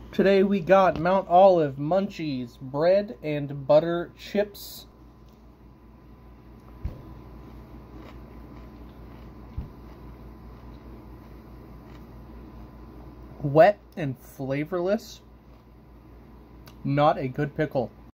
Today we got Mount Olive Munchies bread and butter chips. Wet and flavorless. Not a good pickle.